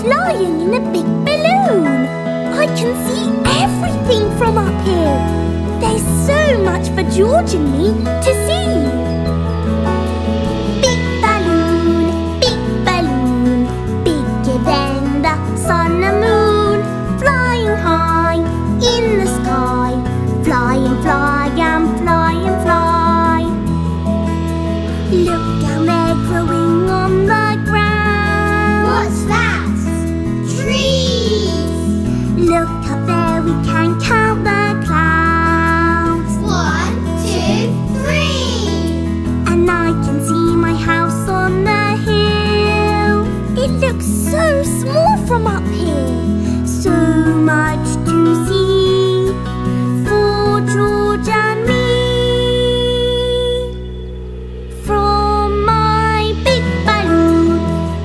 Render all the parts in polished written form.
flying in a big balloon. I can see everything from up here. There's so much for George and me to see. Big balloon, bigger than the sun and moon. Flying high in the sky. Fly and fly and fly and fly. Look down there growing on the ground. What's that? Trees! Look up there, we can count the clouds. 1, 2, 3. And I can see my house on the hill. It looks so small from up here. So much to see for George and me. From my big balloon,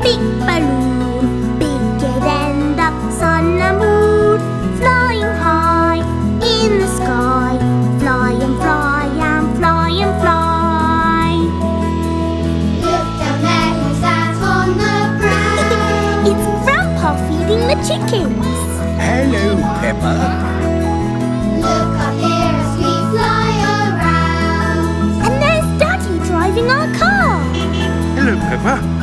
bigger than the sun and moon. Flying high in the sky. Fly and fly and fly and fly. Look down there, who's that on the ground? It's Grandpa feeding the chickens. Hello, Peppa. Look up here as we fly around. And there's Daddy driving our car. Hello, Peppa.